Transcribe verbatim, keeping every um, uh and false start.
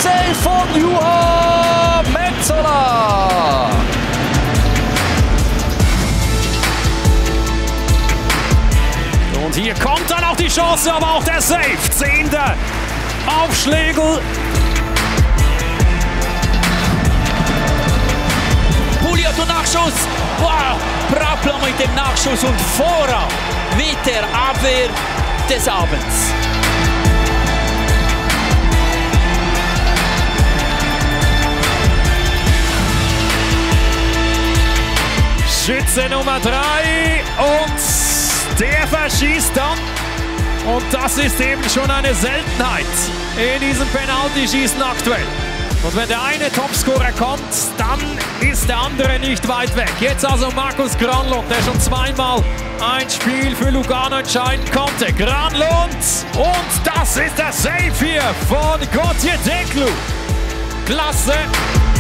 Save von Juha Metzola. Und hier kommt dann auch die Chance, aber auch der Save. Zehnte auf Schlegel. Puli hat den Nachschuss. Wow, Brabla mit dem Nachschuss und Vorrat mit der Abwehr des Abends. Schütze Nummer drei und der verschießt dann. Und das ist eben schon eine Seltenheit in diesem Penalty-Schießen aktuell. Und wenn der eine Topscorer kommt, dann ist der andere nicht weit weg. Jetzt also Markus Granlund, der schon zweimal ein Spiel für Lugano entscheiden konnte. Granlund und das ist der Save hier von Gauthier Declou. Klasse!